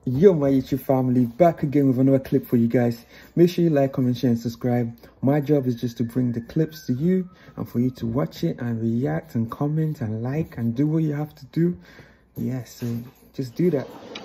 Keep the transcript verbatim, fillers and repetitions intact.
Yo, my YouTube family, back again with another clip for you guys. Make sure you like, comment, share and subscribe. My job is just to bring the clips to you and for you to watch it and react and comment and like and do what you have to do. Yeah, so just do that.